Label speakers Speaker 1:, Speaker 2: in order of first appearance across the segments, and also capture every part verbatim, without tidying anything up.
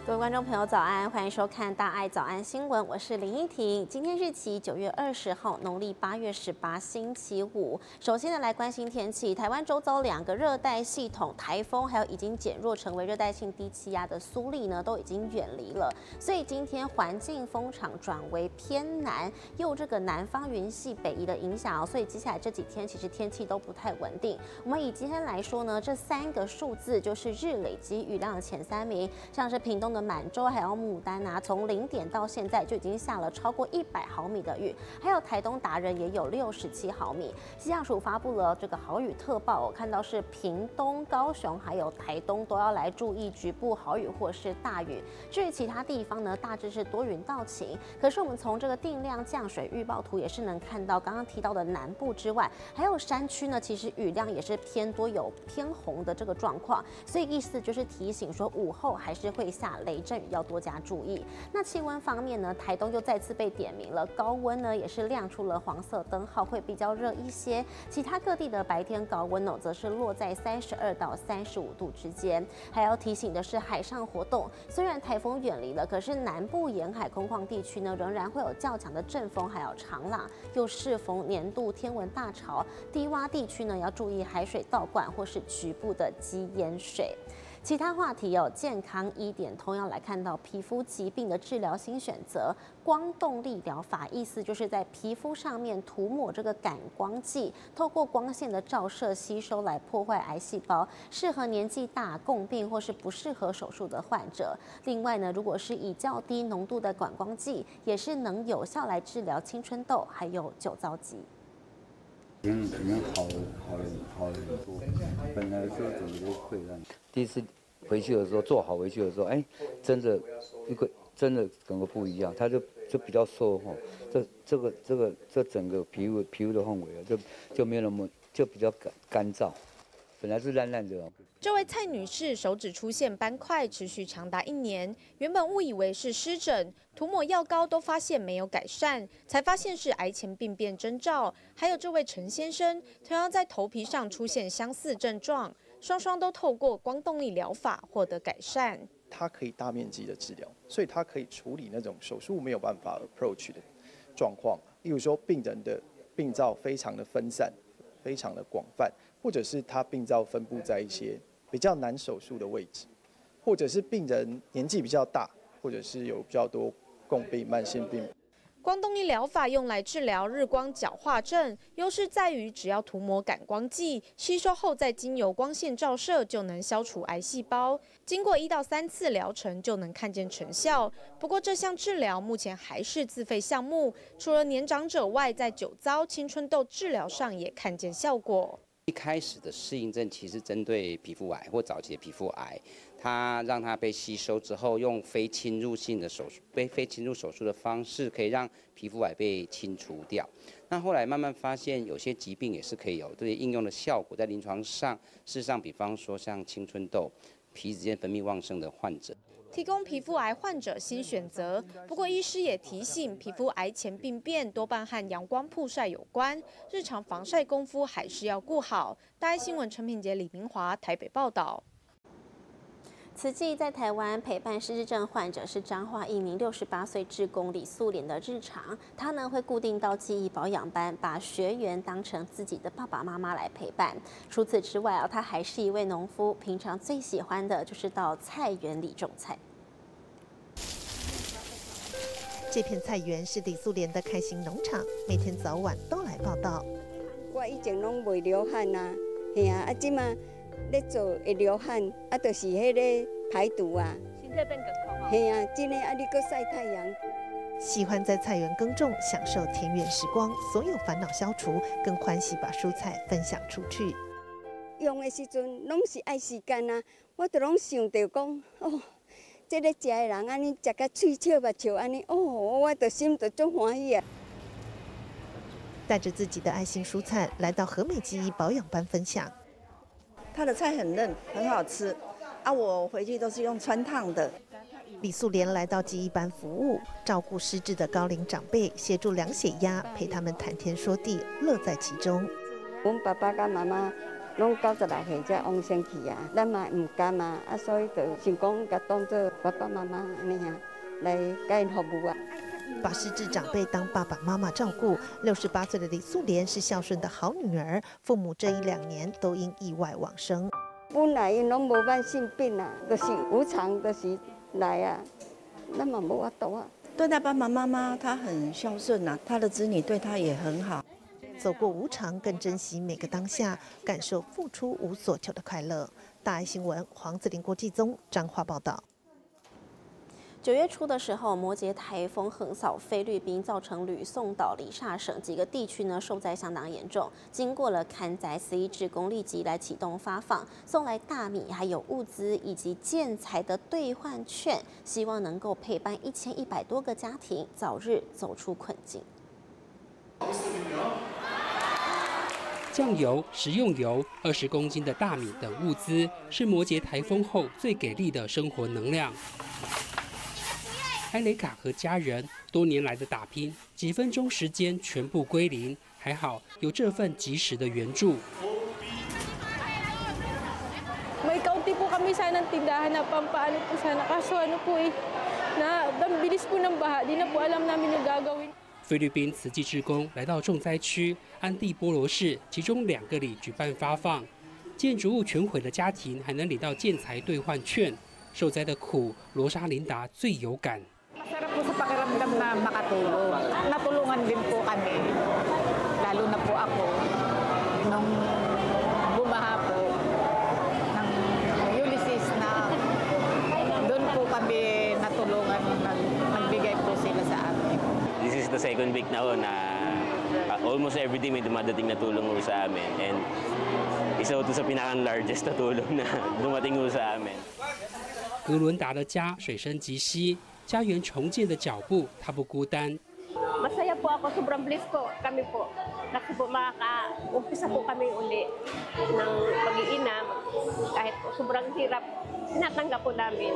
Speaker 1: 各位观众朋友，早安，欢迎收看《大爱早安新闻》，我是林依婷。今天日期九月二十号，农历八月十八，星期五。首先呢，来关心天气。台湾周遭两个热带系统、台风，还有已经减弱成为热带性低气压的苏力呢，都已经远离了。所以今天环境风场转为偏南，又这个南方云系北移的影响哦，所以接下来这几天其实天气都不太稳定。我们以今天来说呢，这三个数字就是日累积雨量的前三名，像是屏东的满洲还有牡丹啊，从零点到现在就已经下了超过一百毫米的雨，还有台东达人也有六十七毫米。气象署发布了这个豪雨特报，我看到是屏东、高雄还有台东都要来注意局部豪雨或是大雨。至于其他地方呢，大致是多云到晴。可是我们从这个定量降水预报图也是能看到，刚刚提到的南部之外，还有山区呢，其实雨量也是偏多，有偏红的这个状况。所以意思就是提醒说，午后还是会下雷阵雨，要多加注意。那气温方面呢，台东又再次被点名了，高温呢也是亮出了黄色灯号，会比较热一些。其他各地的白天高温哦，则是落在三十二到三十五度之间。还要提醒的是，海上活动虽然台风远离了，可是南部沿海空旷地区呢，仍然会有较强的阵风，还有长浪，又适逢年度天文大潮，低洼地区呢要注意海水倒灌或是局部的积淹水。其他话题有健康一点通，要来看到皮肤疾病的治疗新选择——光动力疗法。意思就是在皮肤上面涂抹这个感光剂，透过光线的照射吸收来破坏癌细胞，适合年纪大、共病或是不适合手术的患者。另外呢，如果是以较低浓度的感光剂，也是能有效来治疗青春痘还有酒糟肌。
Speaker 2: 已经已经好了，好了，好了很多。本来是整个都溃烂。第一次回去的时候做好回去的时候，哎，真的一个真的整个不一样，它就就比较瘦哈。这这个这个这整个皮肤皮肤的氛围啊，就就没有那么就比较干干燥。本来是烂烂的哦。
Speaker 3: 这位蔡女士手指出现斑块，持续长达一年。原本误以为是湿疹，涂抹药膏都发现没有改善，才发现是癌前病变征兆。还有这位陈先生，同样在头皮上出现相似症状，双双都透过光动力疗法获得改善。
Speaker 4: 它可以大面积的治疗，所以它可以处理那种手术没有办法 approach 的状况，例如说病人的病灶非常的分散，非常的广泛。或者是他病灶分布在一些比较难手术的位置，或者是病人年纪比较大，或者是有比较多共病、慢性病。
Speaker 3: 光动力疗法用来治疗日光角化症，优势在于只要涂抹感光剂，吸收后再经由光线照射就能消除癌细胞。经过一到三次疗程就能看见成效。不过这项治疗目前还是自费项目，除了年长者外，在酒糟、青春痘治疗上也看见效果。
Speaker 5: 一开始的适应症其实针对皮肤癌或早期的皮肤癌，它让它被吸收之后，用非侵入性的手术、非非侵入手术的方式，可以让皮肤癌被清除掉。那后来慢慢发现，有些疾病也是可以有对应用的效果，在临床上，事实上，比方说像青春痘、皮脂腺分泌旺盛的患者。
Speaker 3: 提供皮肤癌患者新选择，不过医师也提醒，皮肤癌前病变多半和阳光曝晒有关，日常防晒功夫还是要顾好。大爱新闻陈品杰、李明华台北报道。
Speaker 1: 慈济在台湾陪伴失智症患者是彰化一名六十八岁志工李素莲的日常。他呢会固定到记忆保养班，把学员当成自己的爸爸妈妈来陪伴。除此之外啊，他还是一位农夫，平常最喜欢的就是到菜园里种菜。
Speaker 6: 这片菜园是李素莲的开心农场，每天早晚都来报道。
Speaker 7: 我以前拢袂流汗呐，嘿啊，啊即嘛咧做会流汗，啊，就是迄个排毒啊。身体变健康哦。嘿啊，真诶，啊你搁晒太阳。
Speaker 6: 喜欢在菜园耕种，享受田园时光，所有烦恼消除，更欢喜把蔬菜分享出去。
Speaker 7: 用的时阵拢是爱时间啊，我都拢想着讲哦。这个食的人安尼食甲喙笑目笑安尼，哦，我的心就足欢喜啊！
Speaker 6: 带着自己的爱心蔬菜来到和美记忆保养班分享。
Speaker 8: 它的菜很嫩，很好吃啊！我回去都是用汆烫的。
Speaker 6: 李素莲来到记忆班服务，照顾失智的高龄长辈，协助量血压，陪他们谈天说地，乐在其中。
Speaker 7: 我爸爸跟妈妈拢九十来岁才往生去啊，咱嘛唔甘嘛，啊，所以就想讲甲当做爸爸妈妈安尼啊，来甲因服务啊。
Speaker 6: 把失智长辈当爸爸妈妈照顾。六十八岁的李素莲是孝顺的好女儿，父母这一两年都因意外往生。
Speaker 7: 本来因拢无慢性病啊，就是无常，就是来啊，咱嘛无法度啊。
Speaker 8: 对他爸爸妈妈，他很孝顺呐、啊，他的子女对他也很好。
Speaker 6: 走过无常，更珍惜每个当下，感受付出无所求的快乐。大爱新闻黄子玲国际综彰化报道。
Speaker 1: 九月初的时候，摩羯台风横扫菲律宾，造成吕宋岛、里萨省几个地区呢受灾相当严重。经过了勘灾，十一志工立即来启动发放，送来大米、还有物资以及建材的兑换券，希望能够陪伴一千一百多个家庭早日走出困境。
Speaker 9: 酱油、食用油、二十公斤的大米等物资，是摩羯台风后最给力的生活能量。埃雷卡和家人多年来的打拼，几分钟时间全部归零，还好有这份及时的援助。
Speaker 10: May kaunti po kami sana tindahan na pampaano po sana kaso ano po eh na bilis po ng baha, di na po alam namin yung gagawin.
Speaker 9: 菲律宾慈济志工来到重灾区安第波罗市，其中两个里举办发放，建筑物全毁的家庭还能领到建材兑换券，受灾的苦，罗莎琳达最有感。
Speaker 11: Masarap po sa pakiramdam na makatulong. Natulungan din po kami, lalo na po ako, nung bumaha po ng Ulysses na doon po kami natulungan, nagbigay po sila sa amin.
Speaker 12: This is the second week na ho na uh, almost every day may dumadating na tulong ho sa amin, and isa ho ito sa pinaka-largest na tulong na dumating ho sa amin.
Speaker 9: 格伦达的家水深及膝，家园重建的脚步，他不孤单。
Speaker 10: Masaya po ako, sobrang bliss po kami po. Kasi po makaka-umpisa po kami uli ng pag-iina. Kahit po sobrang hirap, tinatanggap po namin.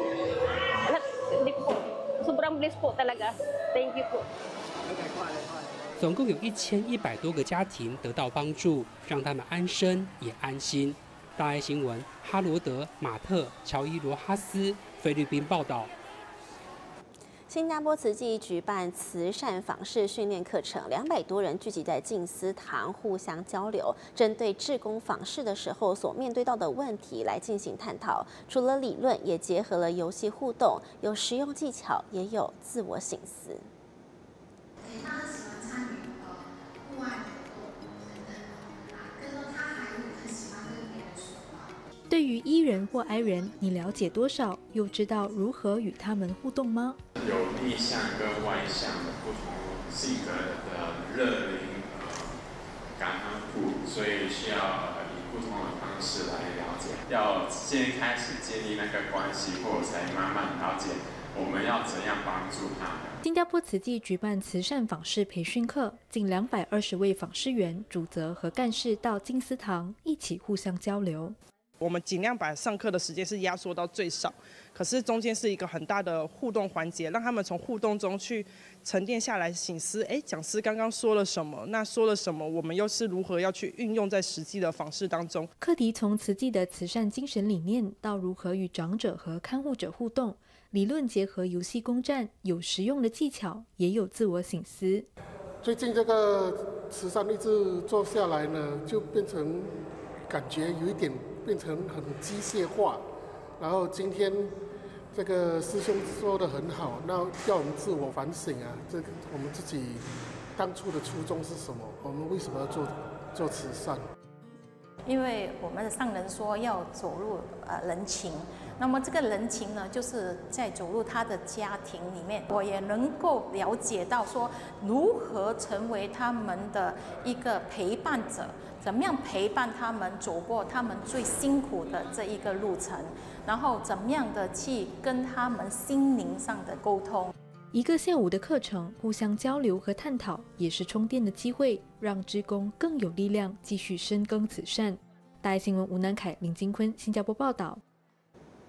Speaker 10: Hindi po, sobrang bliss po talaga. Thank you po.
Speaker 9: 总共有一千一百多个家庭得到帮助，让他们安身也安心。大爱新闻哈罗德、马特、乔伊罗哈斯，菲律宾报道。
Speaker 1: 新加坡慈济举办慈善访视训练课程，两百多人聚集在静思堂，互相交流，针对志工访视的时候所面对到的问题来进行探讨。除了理论，也结合了游戏互动，有实用技巧，也有自我省思。
Speaker 13: 他很喜欢参与呃户外活动等等哦，跟说他还很喜欢跟别人说话。
Speaker 14: 对于 E 人或 I 人，你了解多少？又知道如何与他们互动吗？
Speaker 15: 有内向跟外向的不同性格的热灵呃感恩户，所以需要呃以不同的方式来了解。要先开始建立那个关系，或者才慢慢了解我们要怎样帮助他们。
Speaker 14: 新加坡慈济举办慈善访视培训课，近两百二十位访视员、主责和干事到静思堂一起互相交流。
Speaker 16: 我们尽量把上课的时间是压缩到最少，可是中间是一个很大的互动环节，让他们从互动中去沉淀下来，省思：哎，讲师刚刚说了什么？那说了什么？我们又是如何要去运用在实际的访视当中？
Speaker 14: 课题从慈济的慈善精神理念到如何与长者和看护者互动，理论结合游戏攻占，有实用的技巧，也有自我省思。
Speaker 17: 最近这个慈善一直做下来呢，就变成感觉有一点。变成很机械化，然后今天这个师兄说得很好，那要我们自我反省啊，这个我们自己当初的初衷是什么？我们为什么要做做慈善？
Speaker 18: 因为我们的上人说要走入呃人情，那么这个人情呢，就是在走入他的家庭里面，我也能够了解到说如何成为他们的一个陪伴者。怎么样陪伴他们走过他们最辛苦的这一个路程，然后怎么样的去跟他们心灵上的沟通。
Speaker 14: 一个下午的课程，互相交流和探讨，也是充电的机会，让志工更有力量继续深耕慈善。大爱新闻吴南凯、林金坤新加坡报道。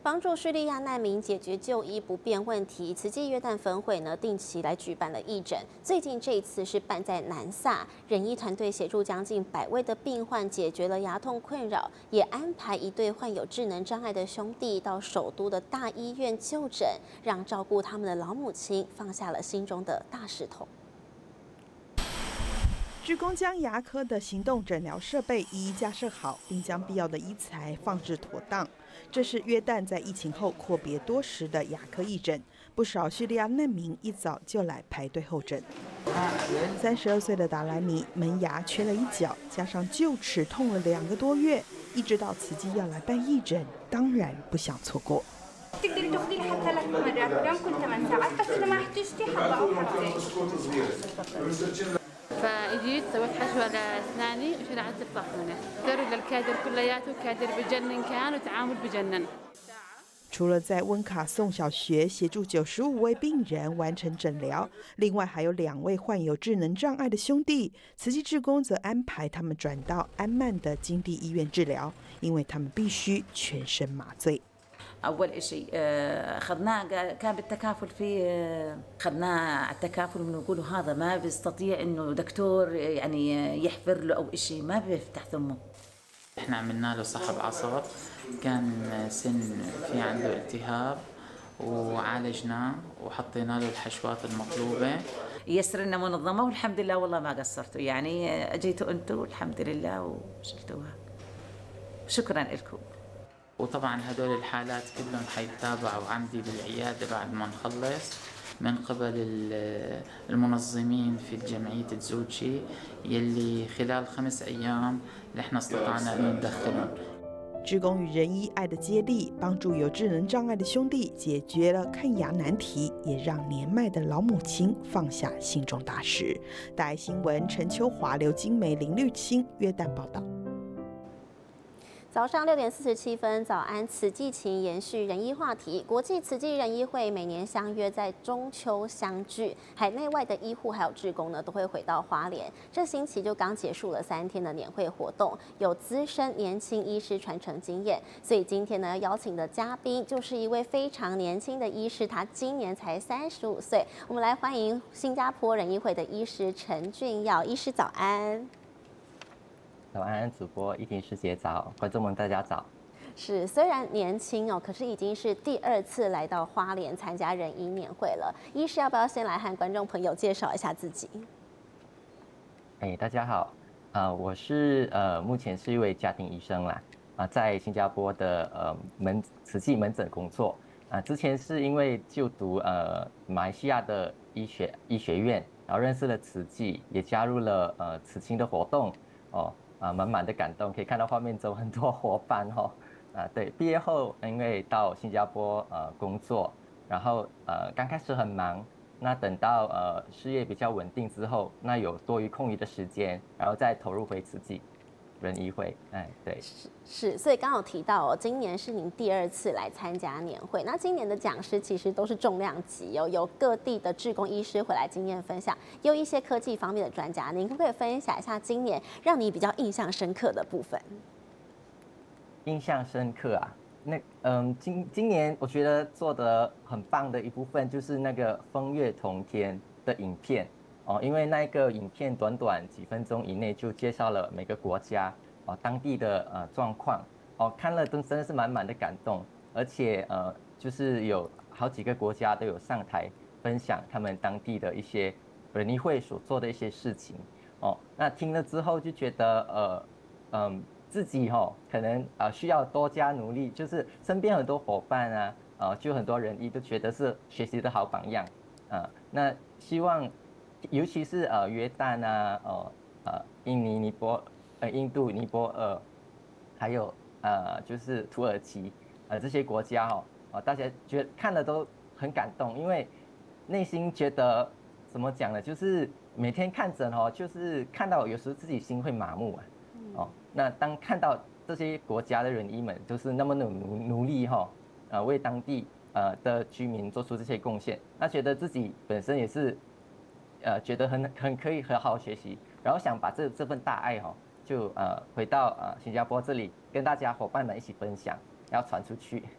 Speaker 1: 帮助叙利亚难民解决就医不便问题，慈济约旦分会呢定期来举办了义诊。最近这一次是办在南萨，仁医团队协助将近百位的病患解决了牙痛困扰，也安排一对患有智能障碍的兄弟到首都的大医院就诊，让照顾他们的老母亲放下了心中的大石头。
Speaker 19: 志工将牙科的行动诊疗设备一一架设好，并将必要的医材放置妥当。这是约旦在疫情后阔别多时的牙科义诊，不少叙利亚难民一早就来排队候诊。三十二岁的达莱尼门牙缺了一角，加上臼齿痛了两个多月，一直到慈济要来办义诊，当然不想错过。
Speaker 20: تقدري تاخذي لها ثلاث مرات اليوم كل ثمان ساعات بس اذا ما احتجتي حبه او حبتين.
Speaker 21: فاجيت سويت حشوه لاسناني وشرعت الطاحونه. درج الكادر كلياته كادر بجنن كان وتعامل بجنن.
Speaker 19: 除了在温卡颂小学协助九十五位病人完成诊疗，另外还有两位患有智能障碍的兄弟，慈济志工则安排他们转到安曼的金地医院治疗，因为他们必须全身麻醉。
Speaker 22: أول إشي أخذناه كان بالتكافل في أخذناه على التكافل بنقولوا هذا ما بيستطيع إنه دكتور يعني يحفر له أو إشي ما بيفتح ثمه.
Speaker 23: إحنا عملنا له سحب عصب، كان سن في عنده التهاب وعالجناه وحطينا له الحشوات المطلوبة.
Speaker 22: يسر لنا منظمة والحمد لله والله ما قصرتوا، يعني أجيتوا أنتوا الحمد لله وشلتوها. شكرا لكم.
Speaker 23: وطبعا هدول الحالات كلهم حيتابعوا عندي بالعيادة بعد ما نخلص من قبل المنظمين في جمعية تزوجي يلي خلال خمس أيام نحن استطعنا أن ندخلهم.
Speaker 19: 志工与仁医爱的接力，帮助有智能障碍的兄弟解决了看牙难题，也让年迈的老母亲放下心中大石。大爱新闻陈秋华、刘金梅、林绿清约旦报道。
Speaker 1: 早上六点四十七分，早安慈济情延续仁医话题。国际慈济仁医会每年相约在中秋相聚，海内外的医护还有志工呢，都会回到花莲。这星期就刚结束了三天的年会活动，有资深年轻医师传承经验，所以今天呢邀请的嘉宾就是一位非常年轻的医师，他今年才三十五岁。我们来欢迎新加坡仁医会的医师陈俊耀医师，早安。
Speaker 24: 早安，主播依婷师姐早，观众们大家早。
Speaker 1: 是，虽然年轻哦，可是已经是第二次来到花莲参加仁医年会了。医师要不要先来和观众朋友介绍一下自己？
Speaker 24: 哎，大家好，呃，我是呃目前是一位家庭医生啦，啊、呃，在新加坡的呃门慈济门诊工作。啊、呃，之前是因为就读呃马来西亚的医学医学院，然后认识了慈济，也加入了呃慈青的活动哦。啊，满满的感动，可以看到画面中很多伙伴哈、哦，啊，对，毕业后因为到新加坡呃工作，然后呃刚开始很忙，那等到呃事业比较稳定之后，那有多余空余的时间，然后再投入回慈济仁医会，哎，对，
Speaker 1: 是是，所以刚好提到哦，今年是您第二次来参加年会，那今年的讲师其实都是重量级哦，有各地的志工医师回来经验分享，也有一些科技方面的专家，您可不可以分享一下今年让你比较印象深刻的部分？
Speaker 24: 印象深刻啊，那嗯，今今年我觉得做得很棒的一部分就是那个风月同天的影片。哦，因为那个影片短短几分钟以内就介绍了每个国家哦当地的呃状况，哦看了都真的是满满的感动，而且呃就是有好几个国家都有上台分享他们当地的一些仁医会所做的一些事情，哦那听了之后就觉得呃嗯自己哈、哦、可能呃需要多加努力，就是身边很多伙伴啊，呃就很多仁医都觉得是学习的好榜样啊、呃，那希望。尤其是呃约旦啊，呃呃印尼、尼泊呃印度、尼泊尔，还有呃就是土耳其，呃这些国家哈、哦，大家觉得看了都很感动，因为内心觉得怎么讲呢？就是每天看诊哦，就是看到有时候自己心会麻木啊，哦，那当看到这些国家的仁医们都是那么努努力哈、哦，呃为当地呃的居民做出这些贡献，那觉得自己本身也是。呃，觉得很很可以很好好学习，然后想把这这份大爱哈、哦，就呃回到呃新加坡这里，跟大家伙伴们一起分享，要传出去。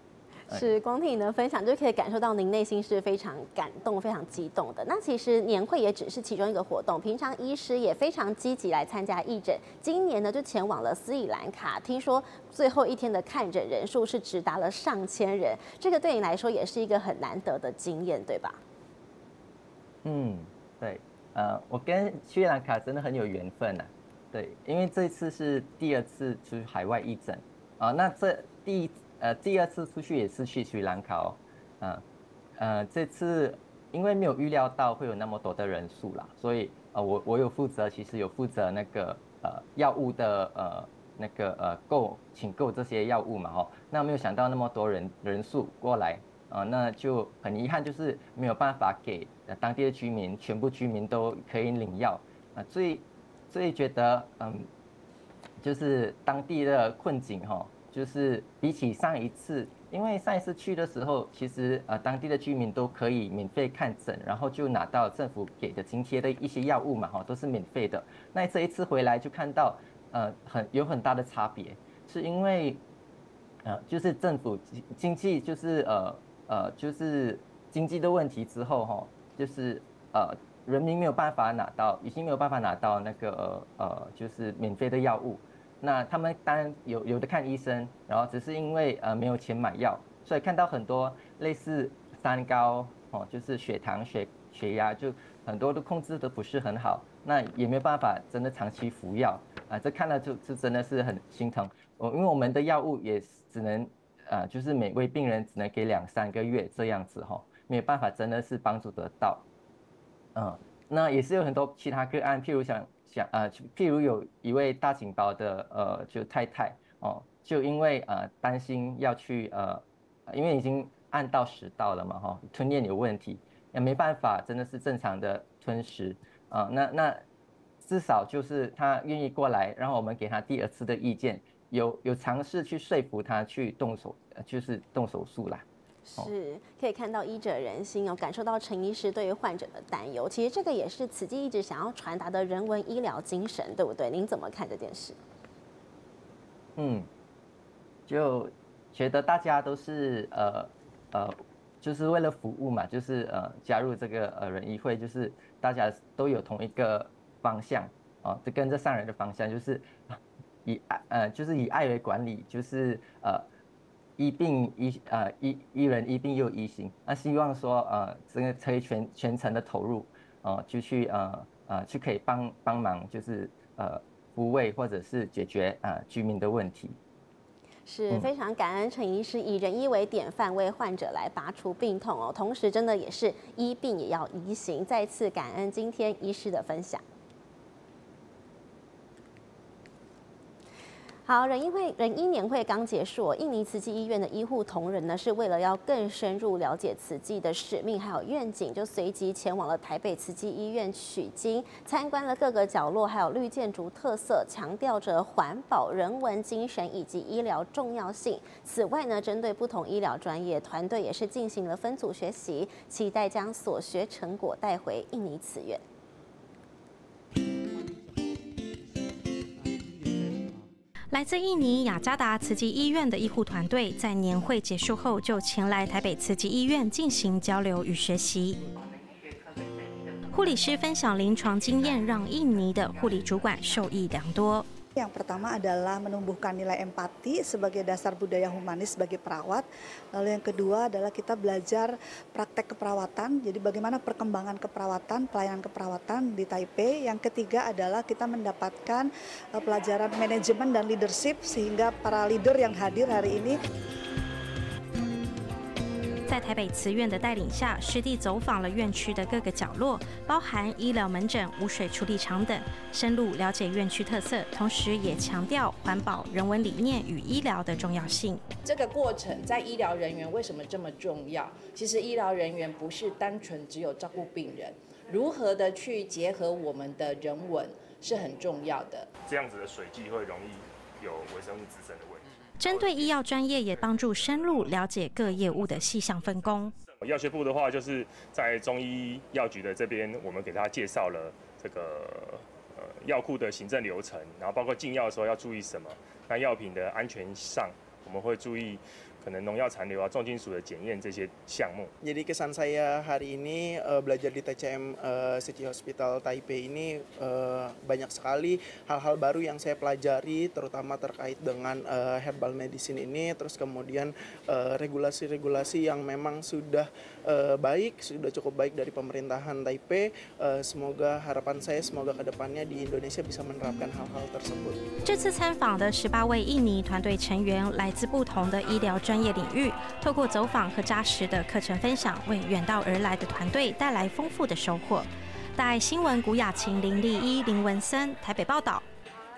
Speaker 1: 是光听你的分享，就可以感受到您内心是非常感动、非常激动的。那其实年会也只是其中一个活动，平常医师也非常积极来参加义诊。今年呢，就前往了斯里兰卡，听说最后一天的看诊人数是直达了上千人，这个对你来说也是一个很难得的经验，对吧？
Speaker 24: 嗯，对，呃，我跟斯里兰卡真的很有缘分啊。对，因为这一次是第二次去海外义诊啊，那这第一。呃，第二次出去也是去斯里兰卡哦，呃，呃，这次因为没有预料到会有那么多的人数啦，所以呃，我我有负责，其实有负责那个呃药物的呃那个呃购请购这些药物嘛哦，那没有想到那么多人人数过来啊、呃，那就很遗憾，就是没有办法给呃当地的居民全部居民都可以领药啊、呃，所以所以觉得嗯，就是当地的困境哈、哦。就是比起上一次，因为上一次去的时候，其实呃当地的居民都可以免费看诊，然后就拿到政府给的津贴的一些药物嘛，哈，都是免费的。那这一次回来就看到，呃，很有很大的差别，是因为，呃，就是政府经济就是呃呃就是经济的问题之后哈，就是呃人民没有办法拿到，已经没有办法拿到那个呃就是免费的药物。那他们当然有有的看医生，然后只是因为呃没有钱买药，所以看到很多类似三高哦，就是血糖、血血压，就很多都控制的不是很好，那也没有办法真的长期服药啊，这看了就就真的是很心疼。哦，因为我们的药物也只能呃就是每位病人只能给两三个月这样子哈、哦，没有办法真的是帮助得到。嗯，那也是有很多其他个案，譬如想。想呃，譬如有一位大警报的呃，就太太哦，就因为呃担心要去呃，因为已经按到食道了嘛哈、哦，吞咽有问题，也没办法，真的是正常的吞食啊、呃。那那至少就是他愿意过来，然后我们给他第二次的意见，有有尝试去说服他去动手，就是动手术啦。
Speaker 1: 是可以看到医者仁心哦，感受到陈医师对于患者的担忧。其实这个也是慈济一直想要传达的人文医疗精神，对不对？您怎么看这件事？
Speaker 24: 嗯，就觉得大家都是呃呃，就是为了服务嘛，就是呃加入这个呃仁医会，就是大家都有同一个方向啊，这、呃、跟着上人的方向，就是以爱呃就是以爱为管理，就是呃。医病医呃医医人医病又医心，那希望说呃这个可以全全程的投入，呃就去呃呃去可以帮帮忙，就是呃抚慰或者是解决啊、呃、居民的问题。
Speaker 1: 是非常感恩陈医师以仁医为典范，为患者来拔除病痛哦，同时真的也是医病也要医行。再次感恩今天医师的分享。好，仁医会仁医年会刚结束，印尼慈济医院的医护同仁呢，是为了要更深入了解慈济的使命还有愿景，就随即前往了台北慈济医院取经，参观了各个角落，还有绿建筑特色，强调着环保、人文精神以及医疗重要性。此外呢，针对不同医疗专业，团队也是进行了分组学习，期待将所学成果带回印尼慈院。
Speaker 2: 来自印尼雅加达慈济医院的医护团队，在年会结束后就前来台北慈济医院进行交流与学习。护理师分享临床经验，让印尼的护理主管受益良多。
Speaker 8: Yang pertama adalah menumbuhkan nilai empati sebagai dasar budaya humanis sebagai perawat. Lalu yang kedua adalah kita belajar praktek keperawatan, jadi bagaimana perkembangan keperawatan, pelayanan keperawatan di Taipei. Yang ketiga adalah kita mendapatkan pelajaran manajemen dan leadership sehingga para leader yang hadir hari ini。
Speaker 2: 在台北慈院的带领下，实地走访了院区的各个角落，包含医疗门诊、污水处理厂等，深入了解院区特色，同时也强调环保、人文理念与医疗的重要性。
Speaker 3: 这个过程在医疗人员为什么这么重要？其实医疗人员不是单纯只有照顾病人，如何的去结合我们的人文是很重要的。
Speaker 4: 这样子的水剂会容易有微生物滋生的问题。
Speaker 2: 针对医药专业，也帮助深入了解各业务的细项分工。
Speaker 4: 药学部的话，就是在中医药局的这边，我们给他介绍了这个呃药库的行政流程，然后包括进药的时候要注意什么。那药品的安全上，我们会注意，可可能农药残留啊、重金属的检验这些项目。
Speaker 5: Jadi kesan saya hari ini uh, belajar di T C M uh, City Hospital Taipei ini uh, banyak sekali hal-hal baru yang saya pelajari, terutama terkait dengan uh, herbal medicine ini. Terus kemudian regulasi-regulasi uh, yang memang sudah uh, baik, sudah cukup baik dari pemerintahan Taipei. Uh, semoga harapan saya semoga kedepannya di Indonesia bisa menerapkan hal-hal tersebut.
Speaker 2: 这次参访的十八位印尼团队成员来自不同的医疗专业领域，透过走访和扎实的课程分享，为远道而来的团队带来丰富的收获。大爱新闻古雅琴、林立一、林文森台北报道。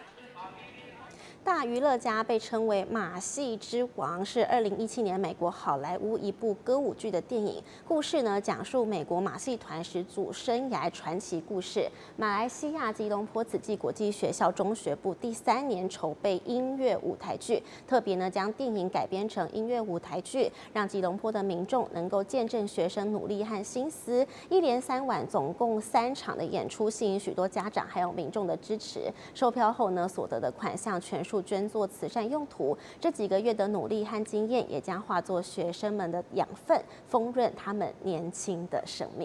Speaker 1: 大娱乐家被称为马戏之王，是二零一七年美国好莱坞一部歌舞剧的电影。故事呢，讲述美国马戏团始祖生涯传奇故事。马来西亚吉隆坡慈济国际学校中学部第三年筹备音乐舞台剧，特别呢将电影改编成音乐舞台剧，让吉隆坡的民众能够见证学生努力和心思。一连三晚，总共三场的演出，吸引许多家长还有民众的支持。售票后呢，所得的款项全数捐作慈善用途。这几个月的努力和经验，也将化作学生们的养分，丰润他们年轻的生命。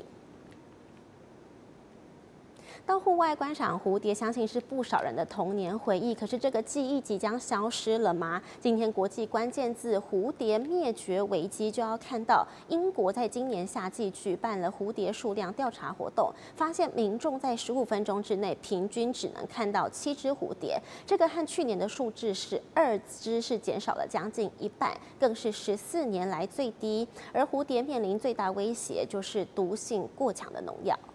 Speaker 1: 到户外观赏蝴蝶，相信是不少人的童年回忆。可是这个记忆即将消失了吗？今天国际关键字蝴蝶灭绝危机就要看到，英国在今年夏季举办了蝴蝶数量调查活动，发现民众在十五分钟之内平均只能看到七只蝴蝶，这个和去年的数字是二只，是减少了将近一半，更是十四年来最低。而蝴蝶面临最大威胁就是毒性过强的农药。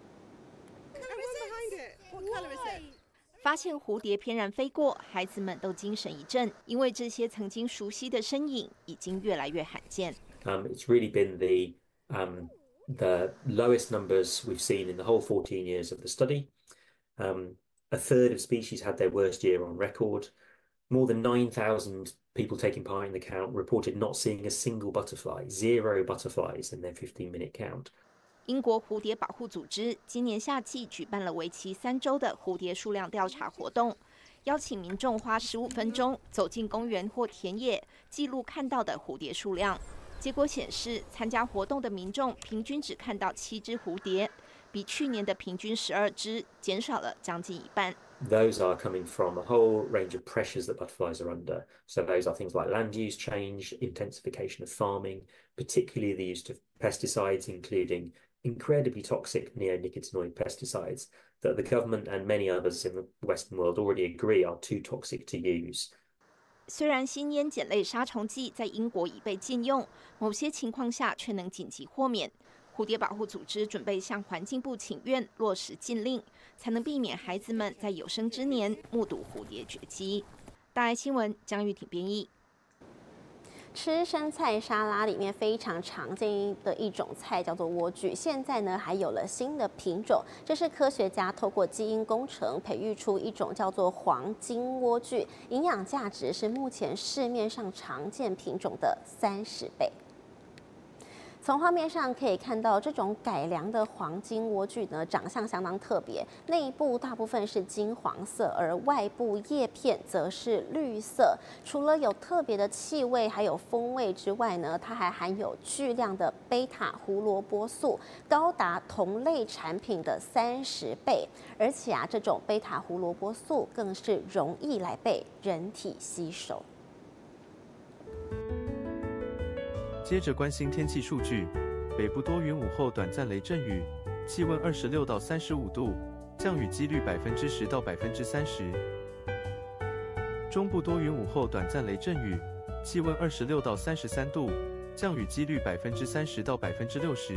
Speaker 6: 发现蝴蝶翩然飞过，孩子们都精神一振，因为这些曾经熟悉的身影已经越来越罕见。
Speaker 7: Um, it's really been the um, the lowest numbers we've seen in the whole fourteen years of the study. Um, a third of species had their worst year on record. More than nine thousand people taking part in the count reported not seeing a single butterfly, zero butterflies in their fifteen minute count.
Speaker 6: 英国蝴蝶保护组织今年夏季举办了为期三周的蝴蝶数量调查活动，邀请民众花十五分钟走进公园或田野，记录看到的蝴蝶数量。结果显示，参加活动的民众平均只看到七只蝴蝶，比去年的平均十二只减少了将近一半。
Speaker 7: Those are coming from a whole range of pressures that butterflies are under. So those are things like land use change, intensification of farming, particularly the use of pesticides, including incredibly toxic neonicotinoid pesticides that the government and many others in the Western world already agree are too toxic to use.
Speaker 6: 虽然新烟碱类杀虫剂在英国已被禁用，某些情况下却能紧急豁免。蝴蝶保护组织准备向环境部请愿落实禁令，才能避免孩子们在有生之年目睹蝴蝶绝迹。大爱新闻江玉婷编译。
Speaker 1: 吃生菜沙拉里面非常常见的一种菜叫做莴苣，现在呢还有了新的品种，这是科学家透过基因工程培育出一种叫做黄金莴苣，营养价值是目前市面上常见品种的三十倍。从画面上可以看到，这种改良的黄金莴苣呢，长相相当特别，内部大部分是金黄色，而外部叶片则是绿色。除了有特别的气味还有风味之外呢，它还含有巨量的贝塔胡萝卜素，高达同类产品的三十倍。而且啊，这种贝塔胡萝卜素更是容易来被人体吸收。
Speaker 11: 接着关心天气数据，北部多云午后短暂雷阵雨，气温二十六到三十五度，降雨几率百分之十到百分之三十。中部多云午后短暂雷阵雨，气温二十六到三十三度，降雨几率百分之三十到百分之六十。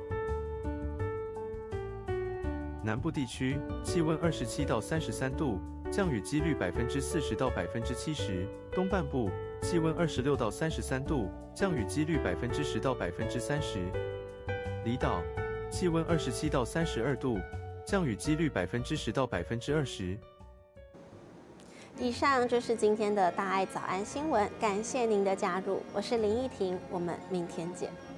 Speaker 11: 南部地区气温二十七到三十三度，降雨几率百分之四十到百分之七十。东半部气温二十六到三十三度，降雨几率百分之十到百分之三十。离岛气温二十七到三十二度，降雨几率百分之十到百分之二十。
Speaker 1: 以上就是今天的大爱早安新闻，感谢您的加入，我是林依婷，我们明天见。